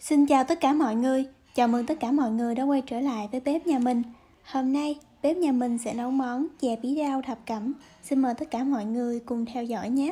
Xin chào tất cả mọi người, chào mừng tất cả mọi người đã quay trở lại với bếp nhà mình. Hôm nay, bếp nhà mình sẽ nấu món chè bí đao thập cẩm. Xin mời tất cả mọi người cùng theo dõi nhé.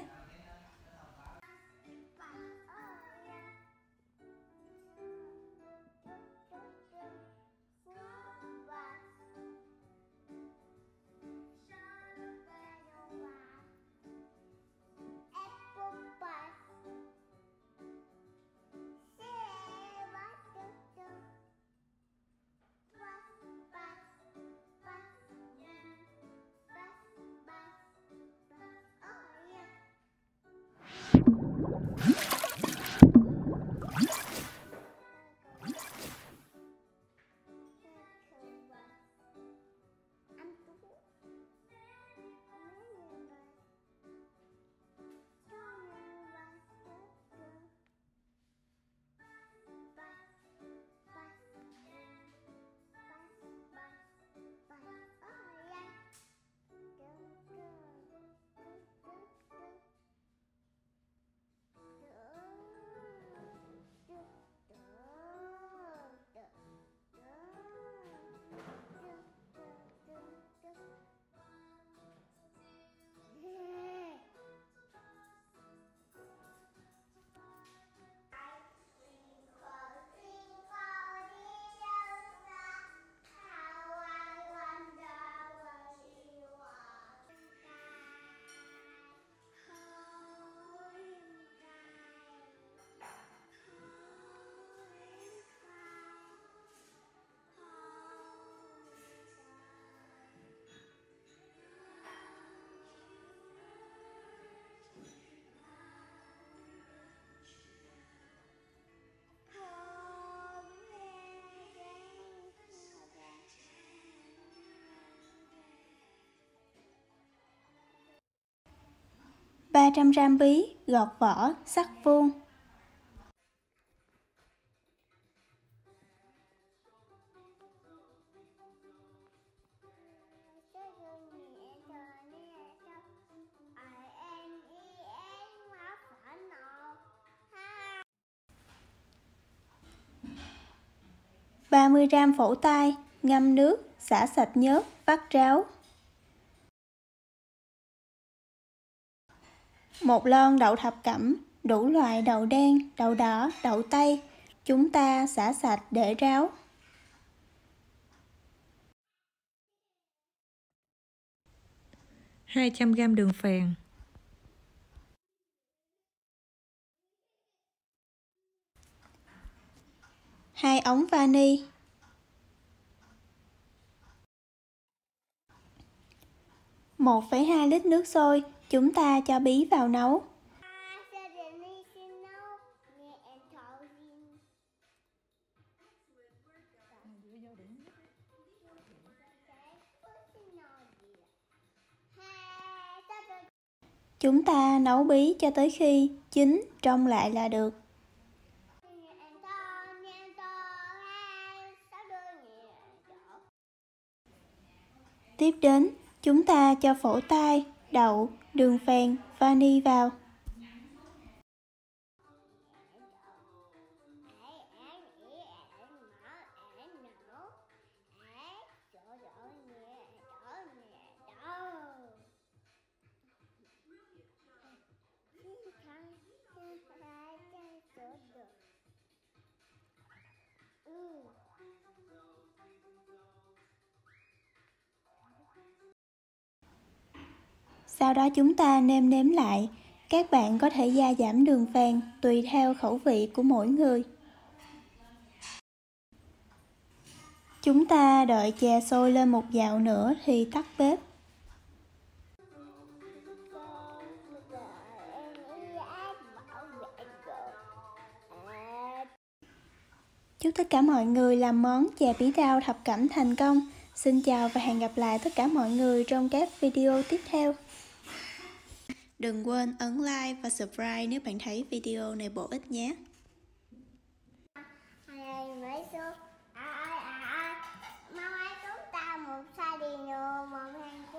Ba 300 g bí, gọt vỏ, sắc vuông. 30 g phổ tai, ngâm nước, xả sạch nhớt, vắt ráo. 1 lon đậu thập cẩm, đủ loại đậu đen, đậu đỏ, đậu tây. Chúng ta xả sạch để ráo. 200 g đường phèn. 2 ống vani. 1,2 lít nước sôi, chúng ta cho bí vào nấu. Chúng ta nấu bí cho tới khi chín trong lại là được. Tiếp đến, chúng ta cho phổ tai, đậu, đường phèn, vani vào. Sau đó chúng ta nêm nếm lại. Các bạn có thể gia giảm đường phèn tùy theo khẩu vị của mỗi người. Chúng ta đợi chè sôi lên một dạo nữa thì tắt bếp. Chúc tất cả mọi người làm món chè bí đao thập cẩm thành công. Xin chào và hẹn gặp lại tất cả mọi người trong các video tiếp theo. Đừng quên ấn like và subscribe nếu bạn thấy video này bổ ích nhé. Mau chúng ta một sai đi nữa, một